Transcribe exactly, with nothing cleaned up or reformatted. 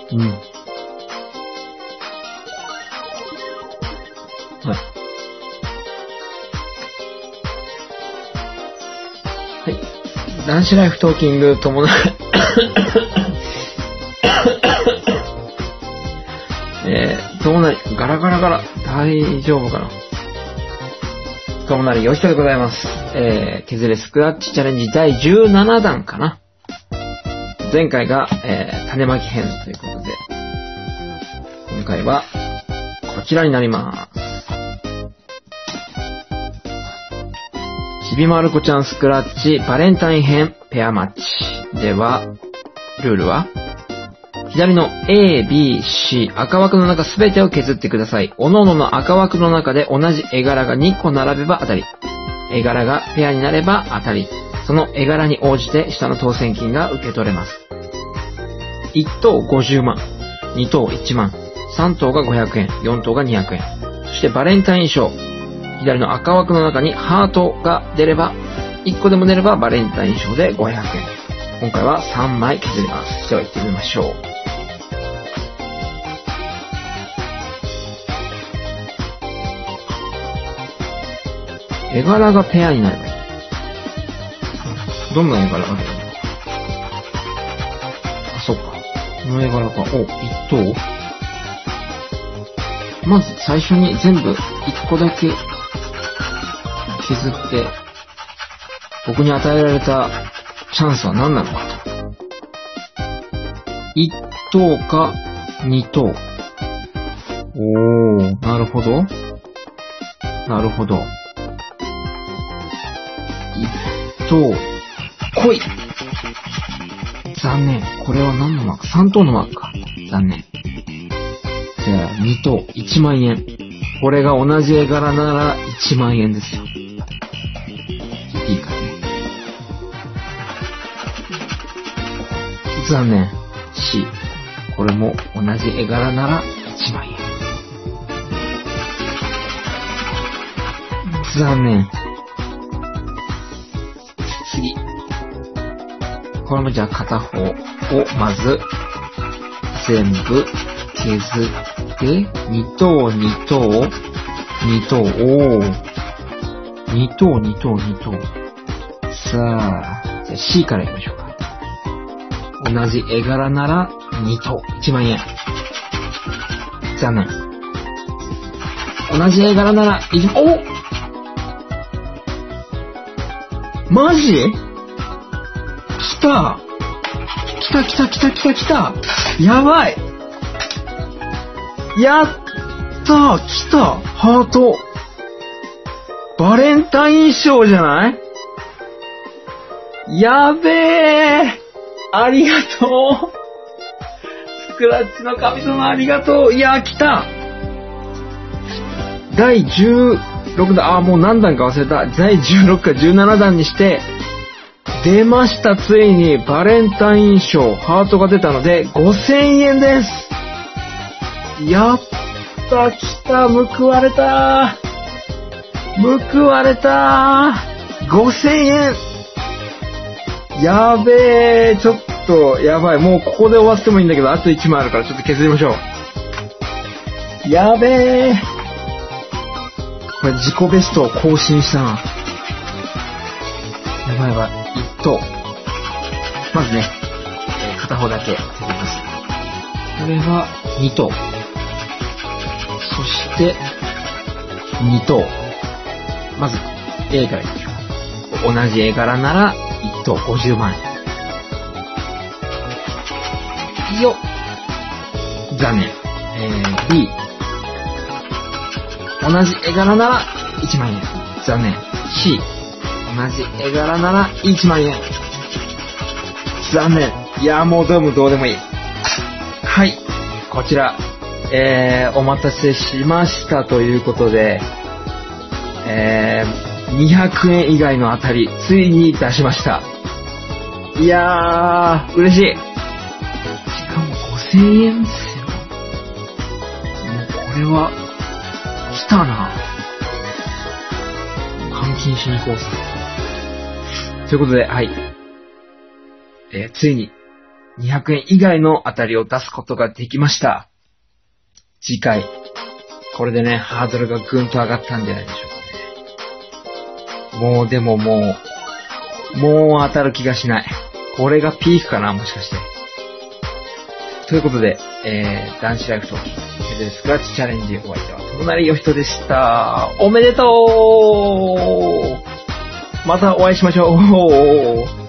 うん。はい。はい。男子ライフトーキングともなえー、ともなり、ガラガラガラ、大丈夫かな。ともなり、よしとでございます。えー、削れスクラッチチャレンジだいじゅうななだんかな。前回が、えー、種まき編ということで、今回は、こちらになります。ちびまる子ちゃんスクラッチバレンタイン編ペアマッチ。では、ルールは左の A、B、C 赤枠の中すべてを削ってください。各々の赤枠の中で同じ絵柄がにこ並べば当たり。絵柄がペアになれば当たり。その絵柄に応じて下の当選金が受け取れます。いち等ごじゅうまん、に等いちまん、さん等がごひゃくえん、よん等がにひゃくえん。そしてバレンタイン賞。左の赤枠の中にハートが出れば、いっこでも出ればバレンタイン賞でごひゃくえん。今回はさんまい削ります。では行ってみましょう。絵柄がペアになればいい。どんな絵柄が出るの？あ、そっか。この絵柄か。お、いち等？まず最初に全部いっこだけ削って、僕に与えられたチャンスは何なのかと。いち等かに等。おー、なるほど。なるほど。いち等、来い！残念。これは何のマーク？ さん 等のマークか。残念。じゃあ、に等、いちまんえん。これが同じ絵柄ならいちまんえんですよ。いいかね。残念。C。これも同じ絵柄ならいちまんえん。残念。次。これもじゃあ片方をまず全部削って、に等、に等、に等、おー。に等、に等、に等。さあ、じゃあ C からいきましょうか。同じ絵柄ならに等、いちまんえん。残念。同じ絵柄ならいちまん、お！マジ？来た！来た来た来た来た来た！やばい！やったー！来た！ハート！バレンタイン賞じゃない？やべえ！ありがとう！スクラッチの神様ありがとう！いやー来た！だいじゅうろくだん、あーもう何段か忘れた。だいじゅうろくかじゅうななだんにして、出ました、ついにバレンタイン賞、ハートが出たのでごせんえんです。やった、来た、報われた、報われた、ごせんえん。やべえ、ちょっとやばい、もうここで終わってもいいんだけど、あといちまいあるからちょっと削りましょう。やべえ、これ自己ベストを更新したな。やばいやばい。いち等。まずね、えー、片方だけ削ります。これはに等。そして、に等。まず、A からいきましょう。同じ絵柄なら、いち等ごじゅうまんえん。よっ。残念。えー、B。同じ絵柄なら、いちまんえん。残念。C。同じ絵柄ならいちまんえん。残念。いやーもうどうもどうでもいい。はい。こちら、えー、お待たせしましたということで、えー、にひゃくえん以外の当たり、ついに出しました。いやー、嬉しい。しかもごせんえんですよ。もうこれは、来たな。換金しに行こうさ。ということで、はい。えー、ついににひゃくえん以外の当たりを出すことができました。次回、これでね、ハードルがぐんと上がったんじゃないでしょうかね。もうでももう、もう当たる気がしない。これがピークかな、もしかして。ということで、えー、男子ライフとヘルスクラッチチャレンジお相手は友成よひとでした。おめでとうまたお会いしましょう